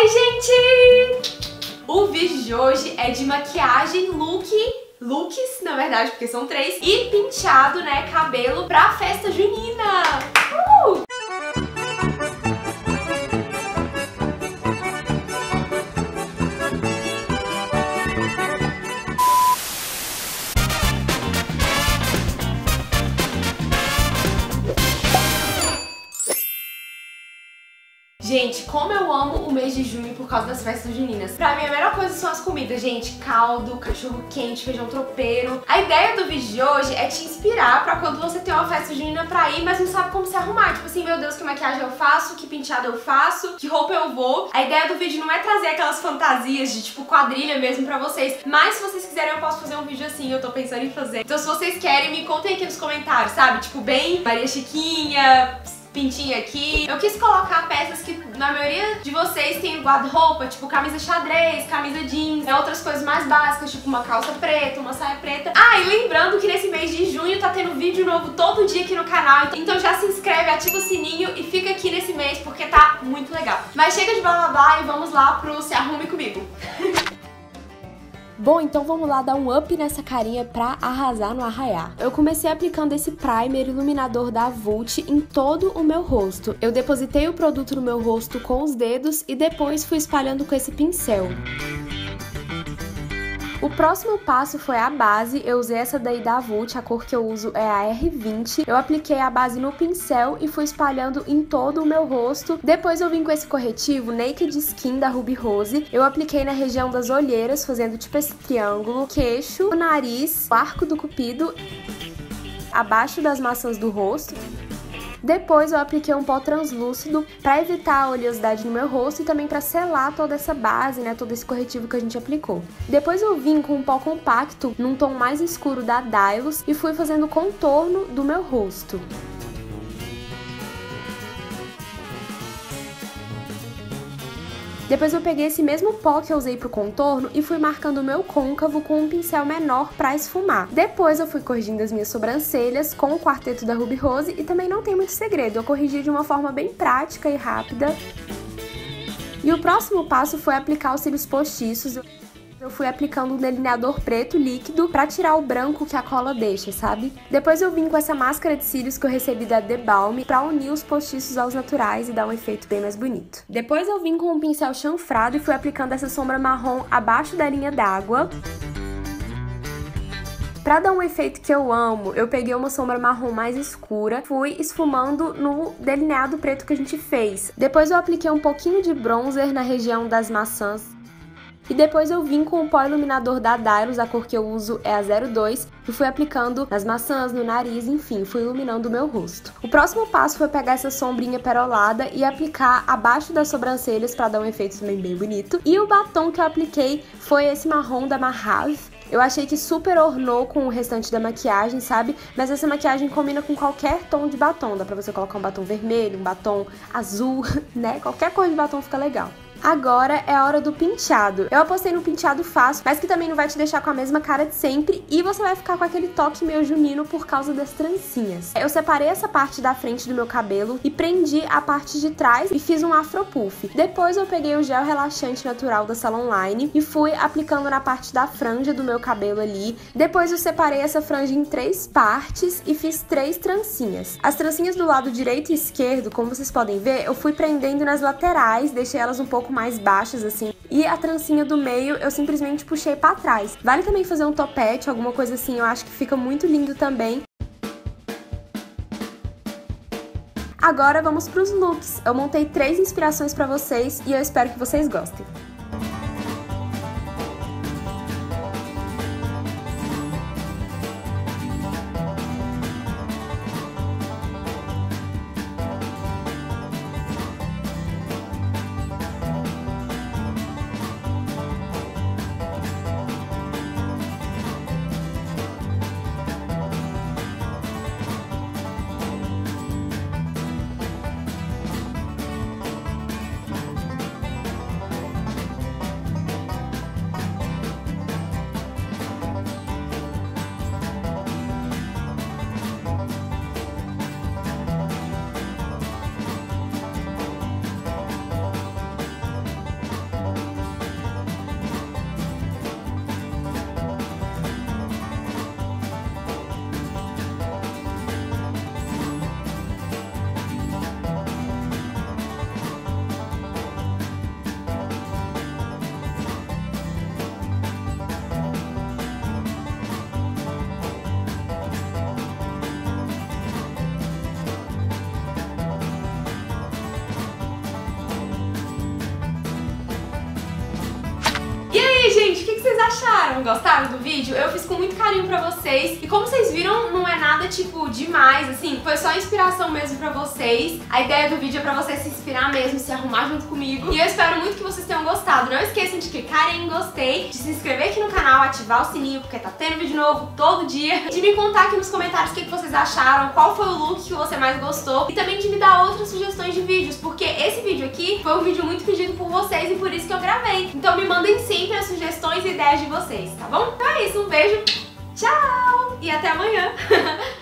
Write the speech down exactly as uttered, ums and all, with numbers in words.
Oi, gente! O vídeo de hoje é de maquiagem, look, looks, na verdade, porque são três, e penteado, né, cabelo pra festa junina! Uh! Gente, como eu amo o mês de junho por causa das festas juninas. Pra mim, a melhor coisa são as comidas, gente. Caldo, cachorro quente, feijão tropeiro. A ideia do vídeo de hoje é te inspirar pra quando você tem uma festa junina pra ir, mas não sabe como se arrumar. Tipo assim, meu Deus, que maquiagem eu faço, que penteado eu faço, que roupa eu vou. A ideia do vídeo não é trazer aquelas fantasias de tipo quadrilha mesmo pra vocês. Mas se vocês quiserem, eu posso fazer um vídeo assim, eu tô pensando em fazer. Então se vocês querem, me contem aqui nos comentários, sabe? Tipo, bem Maria Chiquinha, pintinha aqui. Eu quis colocar peças que na maioria de vocês tem guarda-roupa, tipo camisa xadrez, camisa jeans, é outras coisas mais básicas, tipo uma calça preta, uma saia preta. Ah, e lembrando que nesse mês de junho tá tendo vídeo novo todo dia aqui no canal, então já se inscreve, ativa o sininho e fica aqui nesse mês porque tá muito legal. Mas chega de blá blá blá e vamos lá pro Se Arrume Comigo. Bom, então vamos lá dar um up nessa carinha pra arrasar no arraiar. Eu comecei aplicando esse primer iluminador da Vult em todo o meu rosto. Eu depositei o produto no meu rosto com os dedos e depois fui espalhando com esse pincel. O próximo passo foi a base. Eu usei essa daí da Vult, a cor que eu uso é a R vinte. Eu apliquei a base no pincel e fui espalhando em todo o meu rosto. Depois eu vim com esse corretivo Naked Skin da Ruby Rose. Eu apliquei na região das olheiras, fazendo tipo esse triângulo, queixo, o nariz, o arco do cupido, abaixo das maçãs do rosto. Depois eu apliquei um pó translúcido para evitar a oleosidade no meu rosto e também para selar toda essa base, né, todo esse corretivo que a gente aplicou. Depois eu vim com um pó compacto num tom mais escuro da Dylos e fui fazendo o contorno do meu rosto. Depois eu peguei esse mesmo pó que eu usei pro contorno e fui marcando o meu côncavo com um pincel menor pra esfumar. Depois eu fui corrigindo as minhas sobrancelhas com o quarteto da Ruby Rose e também não tem muito segredo, eu corrigi de uma forma bem prática e rápida. E o próximo passo foi aplicar os cílios postiços. Eu fui aplicando um delineador preto líquido pra tirar o branco que a cola deixa, sabe? Depois eu vim com essa máscara de cílios que eu recebi da The Balm pra unir os postiços aos naturais e dar um efeito bem mais bonito. Depois eu vim com um pincel chanfrado e fui aplicando essa sombra marrom abaixo da linha d'água. Pra dar um efeito que eu amo, eu peguei uma sombra marrom mais escura, fui esfumando no delineado preto que a gente fez. Depois eu apliquei um pouquinho de bronzer na região das maçãs. E depois eu vim com o pó iluminador da Dylos, a cor que eu uso é a zero dois, e fui aplicando nas maçãs, no nariz, enfim, fui iluminando o meu rosto. O próximo passo foi pegar essa sombrinha perolada e aplicar abaixo das sobrancelhas para dar um efeito também bem bonito. E o batom que eu apliquei foi esse marrom da Mahave. Eu achei que super ornou com o restante da maquiagem, sabe? Mas essa maquiagem combina com qualquer tom de batom. Dá pra você colocar um batom vermelho, um batom azul, né? Qualquer cor de batom fica legal. Agora é a hora do penteado. Eu apostei no penteado fácil, mas que também não vai te deixar com a mesma cara de sempre e você vai ficar com aquele toque meio junino por causa das trancinhas. Eu separei essa parte da frente do meu cabelo e prendi a parte de trás e fiz um afro puff. Depois eu peguei o gel relaxante natural da Salon Line e fui aplicando na parte da franja do meu cabelo ali. Depois eu separei essa franja em três partes e fiz três trancinhas. As trancinhas do lado direito e esquerdo, como vocês podem ver, eu fui prendendo nas laterais, deixei elas um pouco mais baixas assim, e a trancinha do meio eu simplesmente puxei pra trás. Vale também fazer um topete, alguma coisa assim, eu acho que fica muito lindo também. Agora vamos pros looks. Eu montei três inspirações pra vocês e eu espero que vocês gostem. aí, gente, o que vocês acharam? Gostaram do vídeo? Eu fiz com muito carinho pra vocês. E como vocês viram, não é nada, tipo, demais, assim. Foi só inspiração mesmo pra vocês. A ideia do vídeo é pra vocês se inspirar mesmo, se arrumar junto comigo. E eu espero muito que vocês tenham gostado. Não esqueçam de clicarem em gostei, de se inscrever aqui no canal, ativar o sininho, porque tá tendo vídeo novo todo dia. De me contar aqui nos comentários o que vocês acharam, qual foi o look que você mais gostou. E também de me dar outras sugestões de vídeos, porque esse vídeo aqui foi um vídeo muito pedido por vocês e por isso que eu gravei. Então me mandem sempre as sugestões e ideias de vocês, tá bom? Então é isso, um beijo, tchau! E até amanhã!